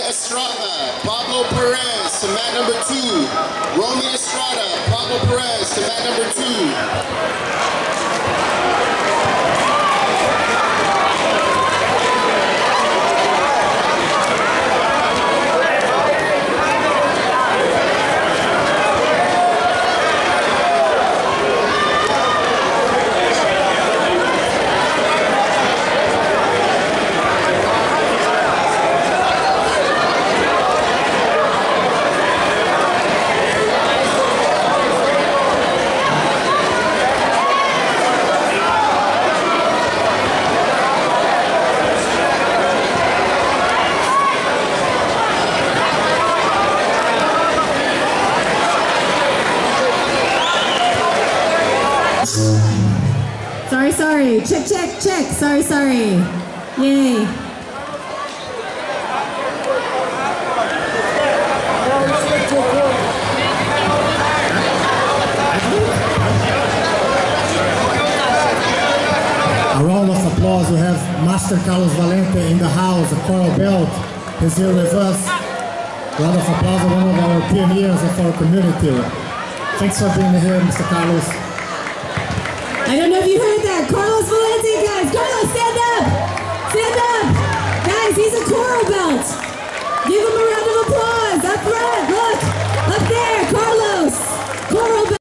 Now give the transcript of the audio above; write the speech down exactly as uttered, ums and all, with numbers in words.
Estrada, Pablo Perez to mat number two. Romy Estrada, Pablo Perez to mat number two. Sorry, sorry. Check, check, check. Sorry, sorry. Yay. A round of applause. We have Master Carlos Valente in the house, a coral belt. He's here with us. Round of applause, one of our pioneers of our community. Thanks for being here, Mister Carlos. I don't know if you heard that. Carlos Valente, guys. Carlos, stand up. Stand up. Guys, he's a coral belt. Give him a round of applause. Up front.